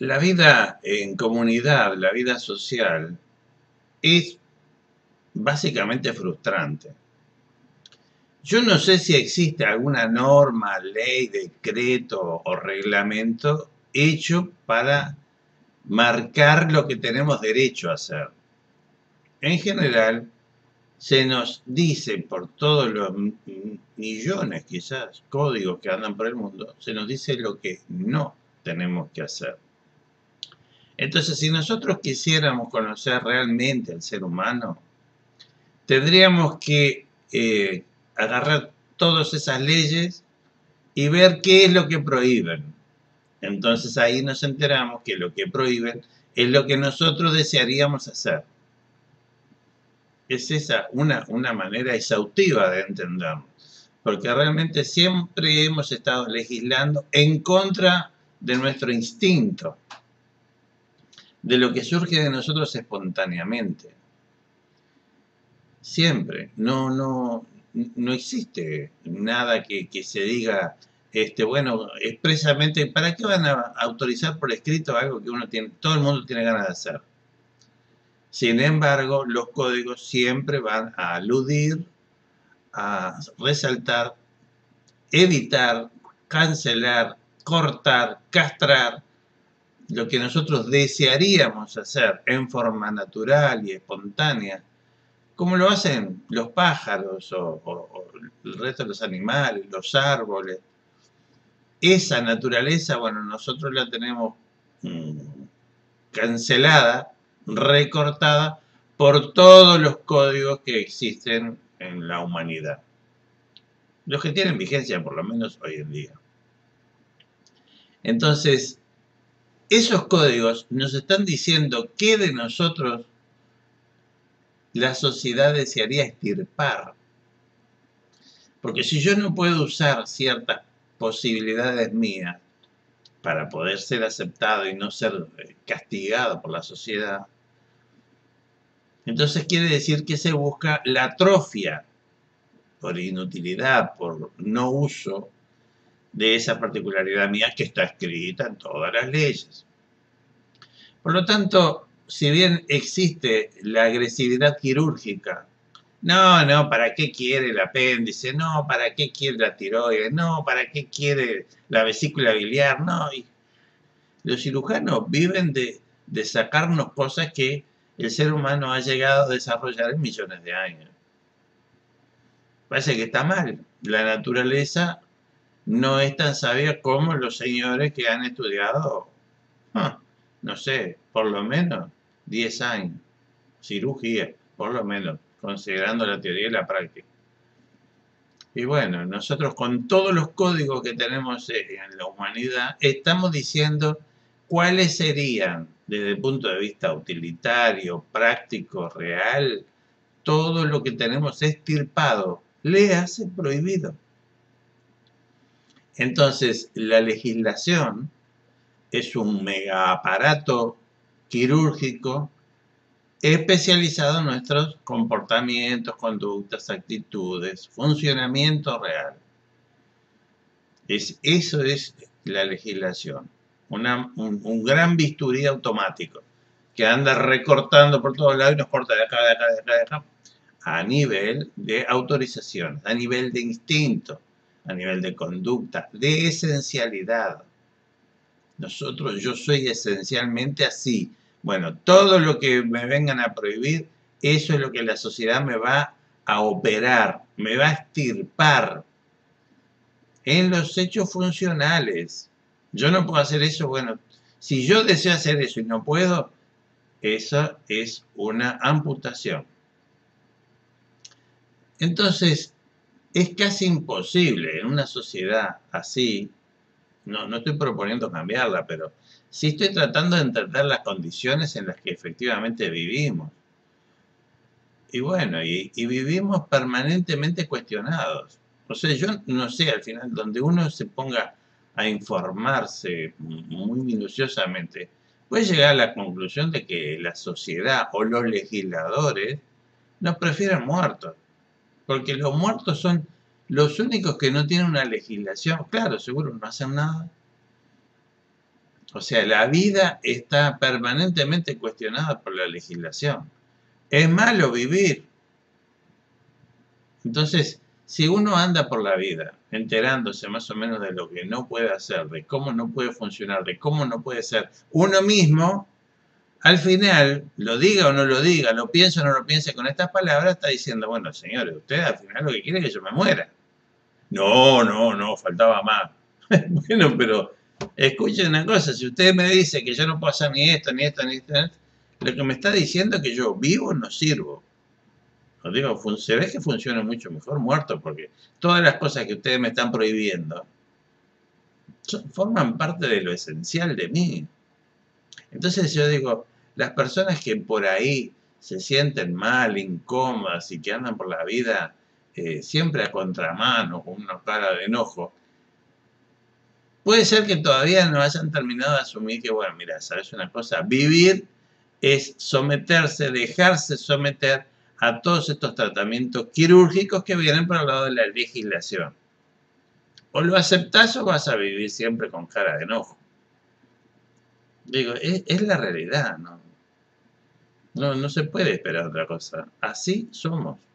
La vida en comunidad, la vida social, es básicamente frustrante. Yo no sé si existe alguna norma, ley, decreto o reglamento hecho para marcar lo que tenemos derecho a hacer. En general, se nos dice por todos los millones, quizás, códigos que andan por el mundo, se nos dice lo que no tenemos que hacer. Entonces, si nosotros quisiéramos conocer realmente al ser humano, tendríamos que agarrar todas esas leyes y ver qué es lo que prohíben. Entonces ahí nos enteramos que lo que prohíben es lo que nosotros desearíamos hacer. Es esa una manera exhaustiva de entenderlo, porque realmente siempre hemos estado legislando en contra de nuestro instinto, de lo que surge de nosotros espontáneamente. Siempre, no existe nada que se diga, bueno, expresamente, ¿para qué van a autorizar por escrito algo que uno tiene, todo el mundo tiene ganas de hacer? Sin embargo, los códigos siempre van a aludir, a resaltar, evitar, cancelar, cortar, castrar, lo que nosotros desearíamos hacer en forma natural y espontánea, como lo hacen los pájaros o el resto de los animales, los árboles. Esa naturaleza, bueno, nosotros la tenemos cancelada, recortada por todos los códigos que existen en la humanidad. Los que tienen vigencia, por lo menos hoy en día. Entonces, esos códigos nos están diciendo qué de nosotros la sociedad desearía extirpar. Porque si yo no puedo usar ciertas posibilidades mías para poder ser aceptado y no ser castigado por la sociedad, entonces quiere decir que se busca la atrofia por inutilidad, por no uso de esa particularidad mía que está escrita en todas las leyes. Por lo tanto, si bien existe la agresividad quirúrgica, no, ¿para qué quiere el apéndice? No, ¿para qué quiere la tiroides? No, ¿para qué quiere la vesícula biliar? No, y los cirujanos viven de sacarnos cosas que el ser humano ha llegado a desarrollar en millones de años. Parece que está mal. La naturaleza no es tan sabia como los señores que han estudiado, no sé, por lo menos 10 años. Cirugía, por lo menos, considerando la teoría y la práctica. Y bueno, nosotros con todos los códigos que tenemos en la humanidad, estamos diciendo cuáles serían, desde el punto de vista utilitario, práctico, real, todo lo que tenemos extirpado, le hace prohibido. Entonces, la legislación es un mega aparato quirúrgico especializado en nuestros comportamientos, conductas, actitudes, funcionamiento real. Eso es la legislación. Un gran bisturí automático que anda recortando por todos lados y nos corta de acá, de acá, de acá, de acá, a nivel de autorización, a nivel de instinto, a nivel de conducta, de esencialidad. Yo soy esencialmente así. Bueno, todo lo que me vengan a prohibir, eso es lo que la sociedad me va a operar, me va a extirpar en los hechos funcionales. Yo no puedo hacer eso, bueno, si yo deseo hacer eso y no puedo, esa es una amputación. Entonces, es casi imposible en una sociedad así, no estoy proponiendo cambiarla, pero sí estoy tratando de entender las condiciones en las que efectivamente vivimos. Y bueno, y vivimos permanentemente cuestionados. O sea, yo no sé, al final, donde uno se ponga a informarse muy minuciosamente, puede llegar a la conclusión de que la sociedad o los legisladores nos prefieren muertos. Porque los muertos son los únicos que no tienen una legislación. Claro, seguro no hacen nada. O sea, la vida está permanentemente cuestionada por la legislación. Es malo vivir. Entonces, si uno anda por la vida enterándose más o menos de lo que no puede hacer, de cómo no puede funcionar, de cómo no puede ser uno mismo, al final, lo diga o no lo diga, lo piense o no lo piense con estas palabras, está diciendo, bueno, señores, usted al final lo que quiere es que yo me muera. No, no, no, faltaba más. Bueno, pero escuchen una cosa, si usted me dice que yo no puedo hacer ni esto, ni esto, ni esto, lo que me está diciendo es que yo vivo no sirvo. Os digo, se ve que funciona mucho mejor muerto, porque todas las cosas que ustedes me están prohibiendo forman parte de lo esencial de mí. Entonces yo digo, las personas que por ahí se sienten mal, incómodas y que andan por la vida siempre a contramano, con una cara de enojo, puede ser que todavía no hayan terminado de asumir que, bueno, mira, ¿sabes una cosa? Vivir es someterse, dejarse someter a todos estos tratamientos quirúrgicos que vienen por el lado de la legislación. O lo aceptás o vas a vivir siempre con cara de enojo. Digo, es la realidad, ¿no? No, no se puede esperar otra cosa. Así somos.